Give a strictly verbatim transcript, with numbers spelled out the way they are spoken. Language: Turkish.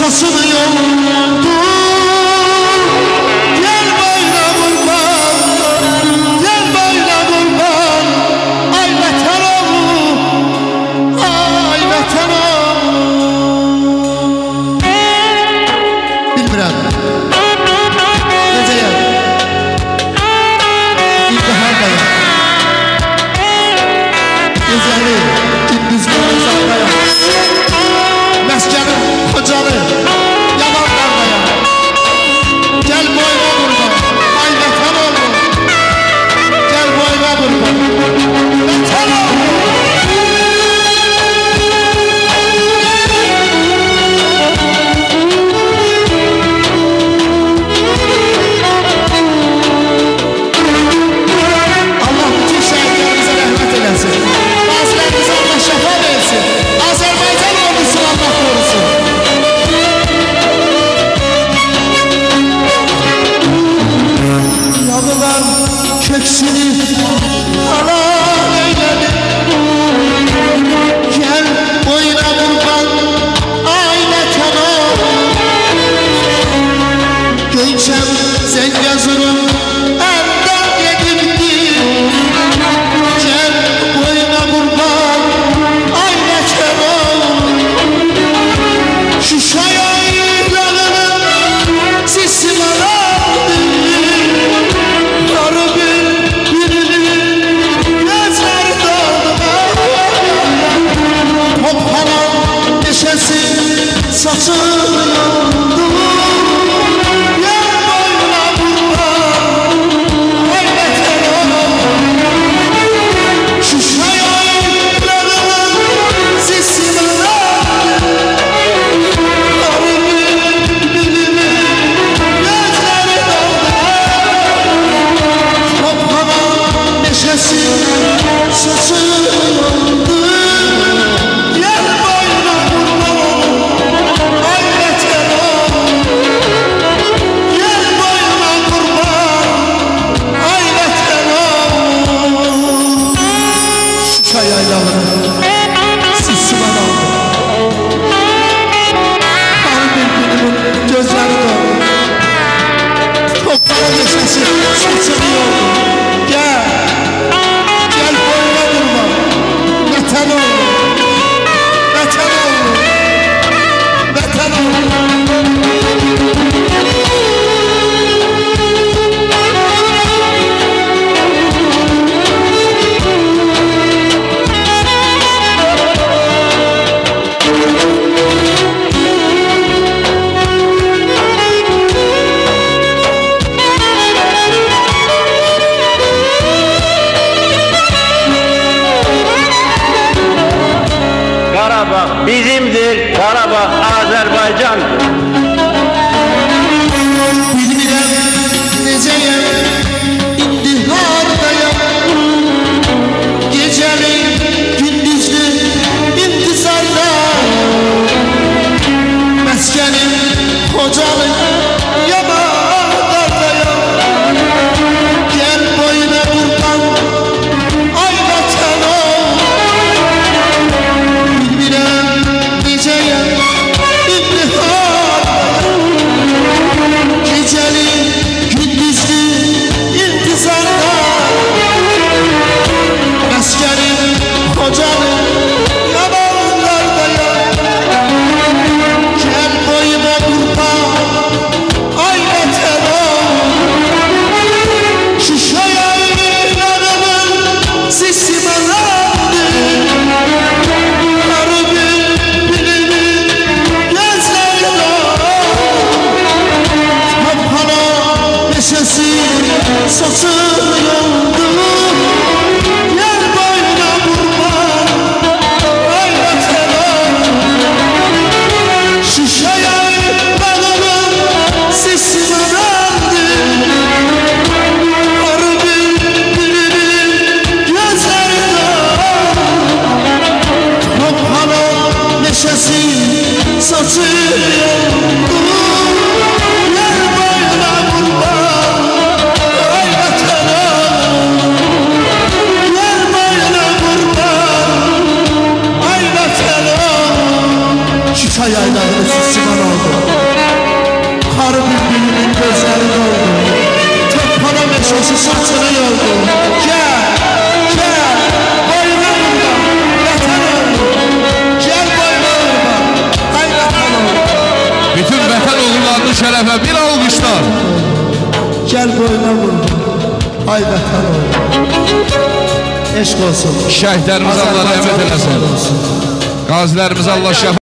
Saçını yoldu. Gel boyuna kurban, gel boyuna kurban. Ay vatan oğlu, ay vatan oğlu. Bilmirəm necəyəm, İlbahardayım. Gecəli, gündüzləri uzaqdayım. Məskənim Xocalı, Yamanlardayım. Gel boyuna kurban, ay vatan oğlu. Gel boyuna kurban, vatan oğlu. Allah bütün şəhidlərimizə rəhmət eləsin. Qazilərimizə Allah şəfa versin. Azərbaycan ordusunu Allah korusun. Yağılan köksünü halal eyledim. Gel boyuna kurban, ay vatan oğlu. Göyçem Zengezur'un elden yedirdi. Gel boyuna kurban, ay vatan oğlu. Şuşa yaylalarının sesini aldı. Yarı bir birinin gözleri doldu. Tophanan neşesi saçı yoldu. Gel boyuna kurban, ay vatan oğlu. Şuşa yaylalarının sesini aldı. Yarı bir birinin gözleri doldu. Tophanan neşesi saçı yoldu. Gel boyuna kurban, ay vatan oğlu. Gel boyuna kurban, ay vatan oğlu. Şuşa yaylalarının sisi bana oldu. Arı birbirimin gözleri doldu. Tophanan neşesi saçı yoldu. Gel, gel boyuna kurban, vatan oğlu. Vatan oğlu, vatan oğlu. Karabağ bizimdir, Karabağ Azerbaycan'dır. Bilmirəm necəyəm, indi hardayam. Gecəli, gündüzlü intizarda. Məskənim Xocalı, Yamanlardayam. Gel boyuna kurban, ay vatan oğlu. Bilmirəm necəyəm, indi hardayam. vətən oğullarının şərəfə bir alqışlar. Gəl boyuna vur, ay vətən oğlu. Eşq olsun. Şəhidlərimiz Allah rəhmət eləsin. Qazilərimiz Allah şəfa